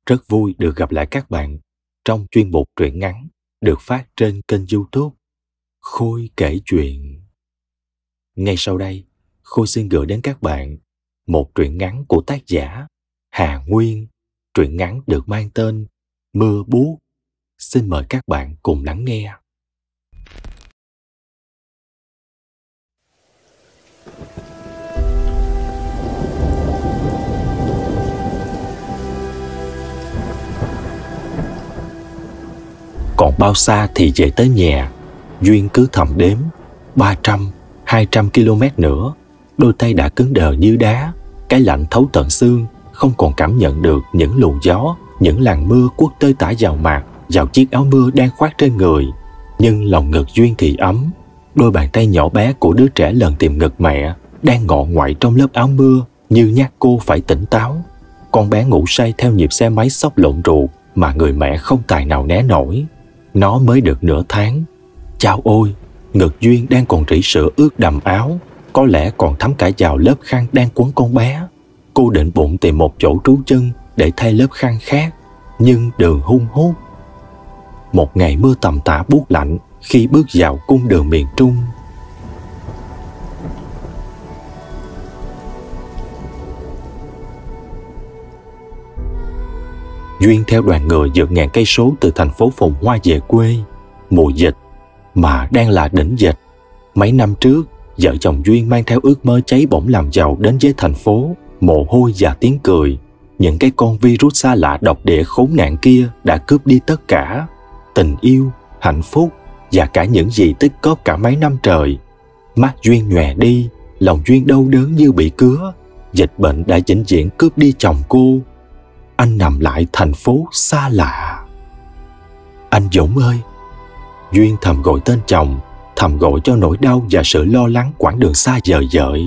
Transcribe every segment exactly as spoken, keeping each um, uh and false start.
Rất vui được gặp lại các bạn trong chuyên mục truyện ngắn được phát trên kênh YouTube Khôi kể chuyện. Ngay sau đây, Khôi xin gửi đến các bạn một truyện ngắn của tác giả Hà Nguyên. Truyện ngắn được mang tên Mưa Buốt. Xin mời các bạn cùng lắng nghe. Còn bao xa thì về tới nhà. Duyên cứ thầm đếm ba trăm, hai trăm ki-lô-mét nữa. Đôi tay đã cứng đờ như đá. Cái lạnh thấu tận xương. Không còn cảm nhận được những luồng gió, những làn mưa quất tơi tả vào mặt, vào chiếc áo mưa đang khoác trên người. Nhưng lòng ngực Duyên thì ấm. Đôi bàn tay nhỏ bé của đứa trẻ lần tìm ngực mẹ đang ngọ ngoại trong lớp áo mưa, như nhắc cô phải tỉnh táo. Con bé ngủ say theo nhịp xe máy xốc lộn ruột mà người mẹ không tài nào né nổi. Nó mới được nửa tháng. Chao ôi, ngực Duyên đang còn rỉ sữa ướt đầm áo, có lẽ còn thấm cả vào lớp khăn đang quấn con bé. Cô định bụng tìm một chỗ trú chân để thay lớp khăn khác, nhưng đường hun hút. Một ngày mưa tầm tã buốt lạnh khi bước vào cung đường miền Trung. Duyên theo đoàn người vượt ngàn cây số từ thành phố phồn hoa về quê. Mùa dịch, mà đang là đỉnh dịch. Mấy năm trước, vợ chồng Duyên mang theo ước mơ cháy bỏng làm giàu đến với thành phố. Mồ hôi và tiếng cười. Những cái con virus xa lạ độc địa khốn nạn kia đã cướp đi tất cả. Tình yêu, hạnh phúc và cả những gì tích cóp cả mấy năm trời. Mắt Duyên nhòe đi, lòng Duyên đau đớn như bị cứa. Dịch bệnh đã vĩnh viễn cướp đi chồng cô. Anh nằm lại thành phố xa lạ. Anh Dũng ơi! Duyên thầm gọi tên chồng, thầm gọi cho nỗi đau và sự lo lắng quãng đường xa vời vợi.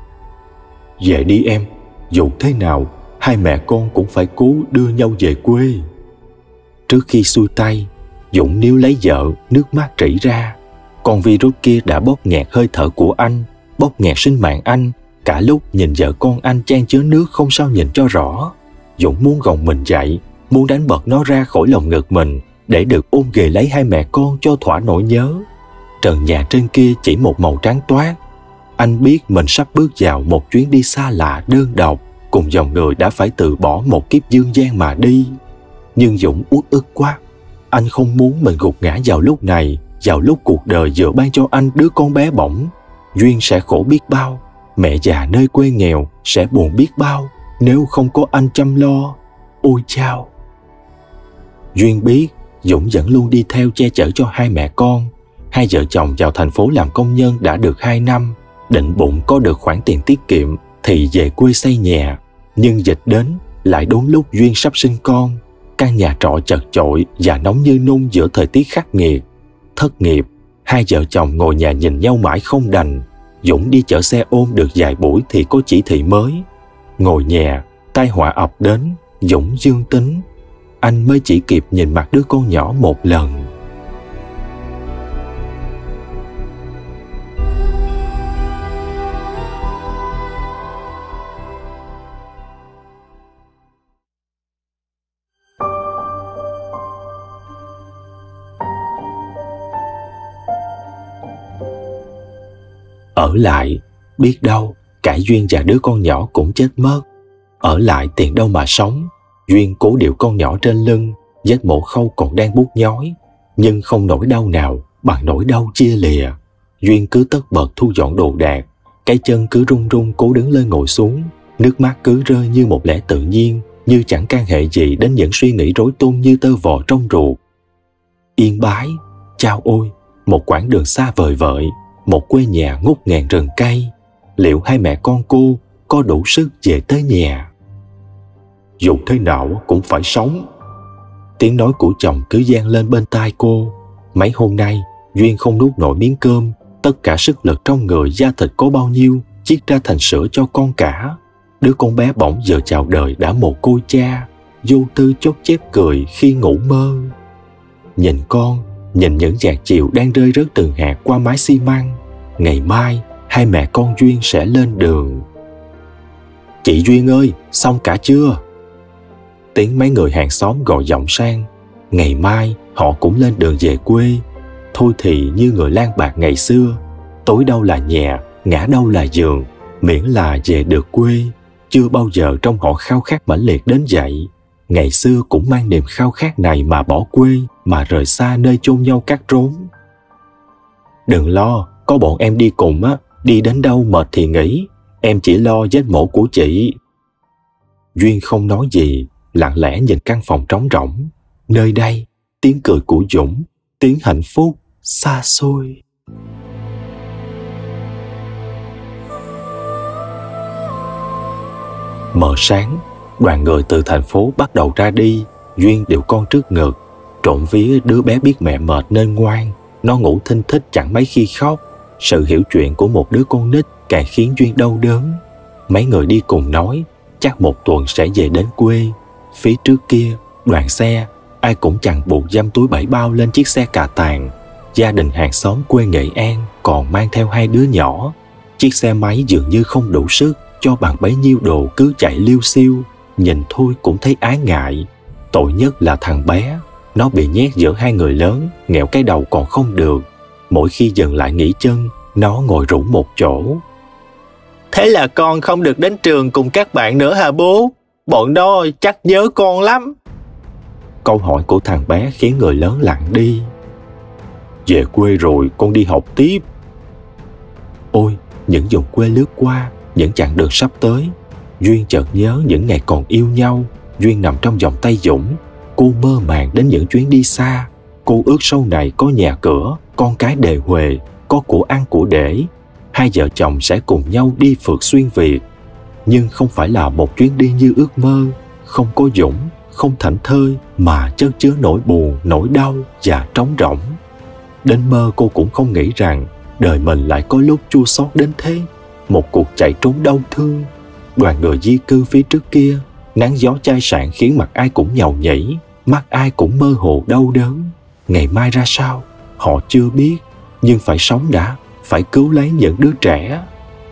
Về đi em, dù thế nào, hai mẹ con cũng phải cố đưa nhau về quê. Trước khi xuôi tay, Dũng níu lấy vợ, nước mắt rỉ ra. Con virus kia đã bóp nghẹt hơi thở của anh, bóp nghẹt sinh mạng anh. Cả lúc nhìn vợ con anh chan chứa nước không sao nhìn cho rõ. Dũng muốn gồng mình dậy, muốn đánh bật nó ra khỏi lòng ngực mình để được ôm ghề lấy hai mẹ con cho thỏa nỗi nhớ. Trần nhà trên kia chỉ một màu trắng toát. Anh biết mình sắp bước vào một chuyến đi xa lạ đơn độc, cùng dòng người đã phải từ bỏ một kiếp dương gian mà đi. Nhưng Dũng uất ức quá. Anh không muốn mình gục ngã vào lúc này, vào lúc cuộc đời vừa ban cho anh đứa con bé bỏng. Duyên sẽ khổ biết bao, mẹ già nơi quê nghèo sẽ buồn biết bao nếu không có anh chăm lo. Ôi chao! Duyên biết Dũng vẫn luôn đi theo che chở cho hai mẹ con. Hai vợ chồng vào thành phố làm công nhân đã được hai năm. Định bụng có được khoản tiền tiết kiệm thì về quê xây nhà. Nhưng dịch đến lại đúng lúc Duyên sắp sinh con. Căn nhà trọ chật chội và nóng như nung giữa thời tiết khắc nghiệt. Thất nghiệp, hai vợ chồng ngồi nhà nhìn nhau mãi không đành. Dũng đi chở xe ôm được vài buổi thì có chỉ thị mới. Ngồi nhà, tai họa ập đến. Dũng dương tính. Anh mới chỉ kịp nhìn mặt đứa con nhỏ một lần. Ở lại, biết đâu cả Duyên và đứa con nhỏ cũng chết mất. Ở lại tiền đâu mà sống. Duyên cố điệu con nhỏ trên lưng, vết mổ khâu còn đang buốt nhói, nhưng không nỗi đau nào bằng nỗi đau chia lìa. Duyên cứ tất bật thu dọn đồ đạc, cái chân cứ run run cố đứng lên ngồi xuống, nước mắt cứ rơi như một lẽ tự nhiên, như chẳng can hệ gì đến những suy nghĩ rối tung như tơ vò trong ruột. Yên Bái, chao ôi, một quãng đường xa vời vợi, một quê nhà ngút ngàn rừng cây. Liệu hai mẹ con cô có đủ sức về tới nhà? Dù thế nào cũng phải sống. Tiếng nói của chồng cứ vang lên bên tai cô. Mấy hôm nay Duyên không nuốt nổi miếng cơm. Tất cả sức lực trong người, da thịt có bao nhiêu chiết ra thành sữa cho con cả. Đứa con bé bỏng giờ chào đời đã mồ côi cha, vô tư chốt chép cười khi ngủ mơ. Nhìn con, nhìn những hạt chiều đang rơi rớt từng hạt qua mái xi măng. Ngày mai hai mẹ con Duyên sẽ lên đường. Chị Duyên ơi, xong cả chưa? Tiếng mấy người hàng xóm gọi vọng sang. Ngày mai họ cũng lên đường về quê. Thôi thì như người lang bạc ngày xưa, tối đâu là nhà, ngã đâu là giường, miễn là về được quê. Chưa bao giờ trong họ khao khát mãnh liệt đến vậy. Ngày xưa cũng mang niềm khao khát này mà bỏ quê, mà rời xa nơi chôn nhau cắt rốn. Đừng lo, có bọn em đi cùng á, đi đến đâu mệt thì nghỉ, em chỉ lo vết mổ của chị. Duyên không nói gì, lặng lẽ nhìn căn phòng trống rỗng. Nơi đây, tiếng cười của Dũng, tiếng hạnh phúc xa xôi. Mờ sáng, đoàn người từ thành phố bắt đầu ra đi. Duyên đều con trước ngực. Trộm vía đứa bé biết mẹ mệt nên ngoan. Nó ngủ thinh thích chẳng mấy khi khóc. Sự hiểu chuyện của một đứa con nít càng khiến Duyên đau đớn. Mấy người đi cùng nói chắc một tuần sẽ về đến quê. Phía trước kia, đoàn xe, ai cũng chằng buộc dăm túi bảy bao lên chiếc xe cà tàng. Gia đình hàng xóm quê Nghệ An còn mang theo hai đứa nhỏ. Chiếc xe máy dường như không đủ sức cho bằng bấy nhiêu đồ cứ chạy liêu xiêu. Nhìn thôi cũng thấy ái ngại. Tội nhất là thằng bé. Nó bị nhét giữa hai người lớn, nghẹo cái đầu còn không được. Mỗi khi dừng lại nghỉ chân, nó ngồi rũ một chỗ. Thế là con không được đến trường cùng các bạn nữa hả bố? Bọn đó chắc nhớ con lắm. Câu hỏi của thằng bé khiến người lớn lặng đi. Về quê rồi con đi học tiếp. Ôi, những vùng quê lướt qua, những chặng đường sắp tới. Duyên chợt nhớ những ngày còn yêu nhau. Duyên nằm trong vòng tay Dũng. Cô mơ màng đến những chuyến đi xa. Cô ước sau này có nhà cửa, con cái đề huề, có của ăn của để. Hai vợ chồng sẽ cùng nhau đi phượt xuyên Việt. Nhưng không phải là một chuyến đi như ước mơ. Không có Dũng, không thảnh thơi, mà chất chứa nỗi buồn, nỗi đau và trống rỗng. Đến mơ cô cũng không nghĩ rằng đời mình lại có lúc chua xót đến thế. Một cuộc chạy trốn đau thương. Đoàn người di cư phía trước kia, nắng gió chai sạn khiến mặt ai cũng nhàu nhảy, mắt ai cũng mơ hồ đau đớn. Ngày mai ra sao, họ chưa biết, nhưng phải sống đã, phải cứu lấy những đứa trẻ.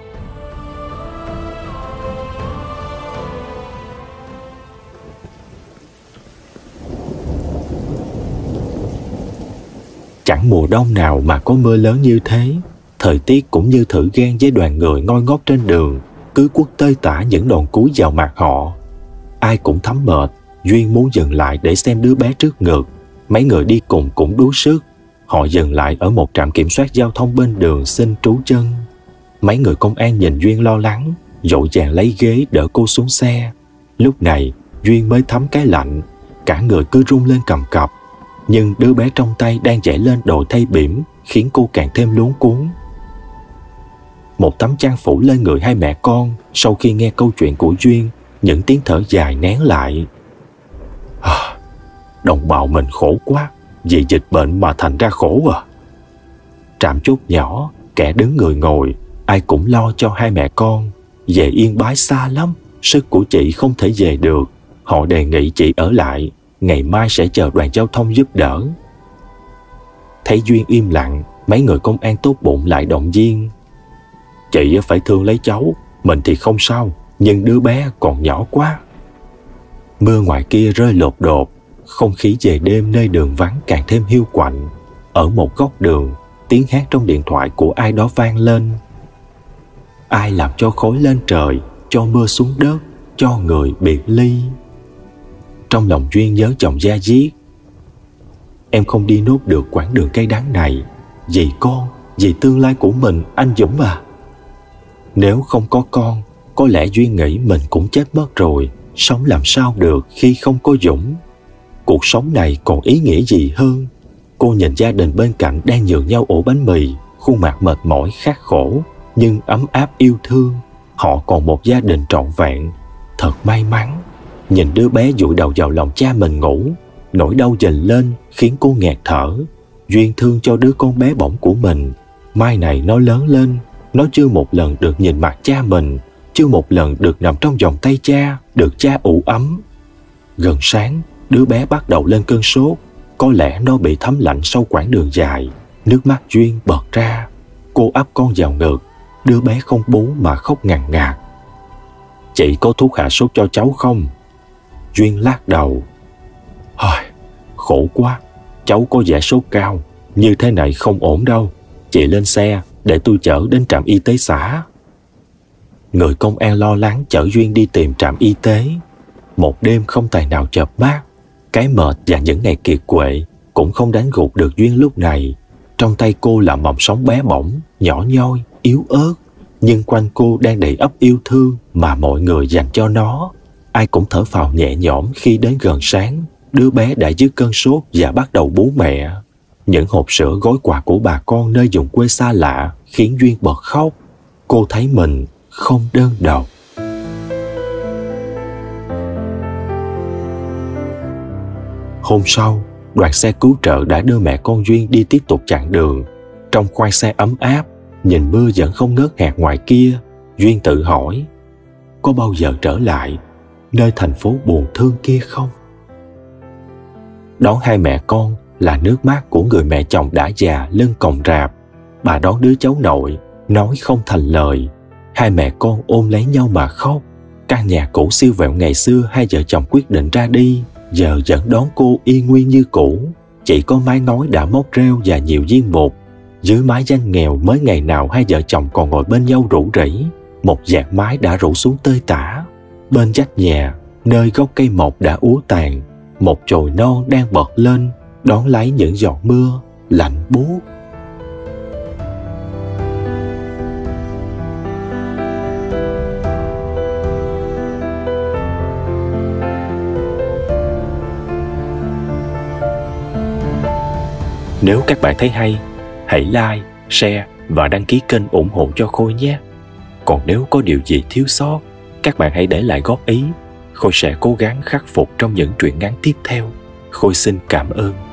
Chẳng mùa đông nào mà có mưa lớn như thế. Thời tiết cũng như thử gan với đoàn người ngoi ngót trên đường, cứ quất tơi tả những đòn cúi vào mặt họ. Ai cũng thấm mệt. Duyên muốn dừng lại để xem đứa bé trước ngực. Mấy người đi cùng cũng đuối sức. Họ dừng lại ở một trạm kiểm soát giao thông bên đường xin trú chân. Mấy người công an nhìn Duyên lo lắng, vội vàng lấy ghế đỡ cô xuống xe. Lúc này Duyên mới thấm cái lạnh, cả người cứ run lên cầm cập. Nhưng đứa bé trong tay đang dậy lên đồ thay bỉm, khiến cô càng thêm luống cuống. Một tấm chăn phủ lên người hai mẹ con. Sau khi nghe câu chuyện của Duyên, những tiếng thở dài nén lại. À, đồng bào mình khổ quá, vì dịch bệnh mà thành ra khổ à. Trạm chốt nhỏ, kẻ đứng người ngồi, ai cũng lo cho hai mẹ con. Về Yên Bái xa lắm, sức của chị không thể về được. Họ đề nghị chị ở lại, ngày mai sẽ chờ đoàn giao thông giúp đỡ. Thấy Duyên im lặng, mấy người công an tốt bụng lại động viên. Chị phải thương lấy cháu, mình thì không sao, nhưng đứa bé còn nhỏ quá. Mưa ngoài kia rơi lột đột, không khí về đêm nơi đường vắng càng thêm hiu quạnh. Ở một góc đường, tiếng hát trong điện thoại của ai đó vang lên. Ai làm cho khói lên trời, cho mưa xuống đất, cho người biệt ly. Trong lòng Duyên nhớ chồng da diết. Em không đi nốt được quãng đường cay đắng này, vì con, vì tương lai của mình, anh Dũng à. Nếu không có con, có lẽ Duyên nghĩ mình cũng chết mất rồi. Sống làm sao được khi không có Dũng. Cuộc sống này còn ý nghĩa gì hơn. Cô nhìn gia đình bên cạnh đang nhường nhau ổ bánh mì, khuôn mặt mệt mỏi khát khổ, nhưng ấm áp yêu thương. Họ còn một gia đình trọn vẹn. Thật may mắn. Nhìn đứa bé dụi đầu vào lòng cha mình ngủ, nỗi đau dần lên khiến cô nghẹt thở. Duyên thương cho đứa con bé bỏng của mình. Mai này nó lớn lên, nó chưa một lần được nhìn mặt cha mình, chưa một lần được nằm trong vòng tay cha, được cha ủ ấm. Gần sáng, đứa bé bắt đầu lên cơn sốt. Có lẽ nó bị thấm lạnh sau quãng đường dài. Nước mắt Duyên bật ra. Cô ấp con vào ngực. Đứa bé không bú mà khóc ngằn ngạt. Chị có thuốc hạ sốt cho cháu không? Duyên lắc đầu. Hời, khổ quá, cháu có vẻ sốt cao, như thế này không ổn đâu. Chị lên xe để tôi chở đến trạm y tế xã. Người công an lo lắng chở Duyên đi tìm trạm y tế. Một đêm không tài nào chợp mắt. Cái mệt và những ngày kiệt quệ cũng không đánh gục được Duyên lúc này. Trong tay cô là mầm sống bé bỏng, nhỏ nhoi, yếu ớt, nhưng quanh cô đang đầy ắp yêu thương mà mọi người dành cho nó. Ai cũng thở phào nhẹ nhõm khi đến gần sáng, đứa bé đã dứt cơn sốt và bắt đầu bú mẹ. Những hộp sữa gói quà của bà con nơi vùng quê xa lạ khiến Duyên bật khóc. Cô thấy mình không đơn độc. Hôm sau, đoàn xe cứu trợ đã đưa mẹ con Duyên đi tiếp tục chặng đường. Trong khoang xe ấm áp, nhìn mưa vẫn không ngớt hạt ngoài kia, Duyên tự hỏi, có bao giờ trở lại nơi thành phố buồn thương kia không? Đón hai mẹ con là nước mắt của người mẹ chồng đã già lưng còng rạp. Bà đón đứa cháu nội, nói không thành lời. Hai mẹ con ôm lấy nhau mà khóc. Căn nhà cũ siêu vẹo ngày xưa hai vợ chồng quyết định ra đi, giờ vẫn đón cô y nguyên như cũ. Chỉ có mái ngói đã mốc rêu và nhiều viên mục. Dưới mái danh nghèo mới ngày nào hai vợ chồng còn ngồi bên nhau rủ rỉ. Một vạt mái đã rủ xuống tơi tả. Bên vách nhà, nơi gốc cây mộc đã úa tàn, một chồi non đang bật lên, đón lấy những giọt mưa lạnh buốt. Nếu các bạn thấy hay, hãy like, share và đăng ký kênh ủng hộ cho Khôi nhé. Còn nếu có điều gì thiếu sót, các bạn hãy để lại góp ý. Khôi sẽ cố gắng khắc phục trong những truyện ngắn tiếp theo. Khôi xin cảm ơn.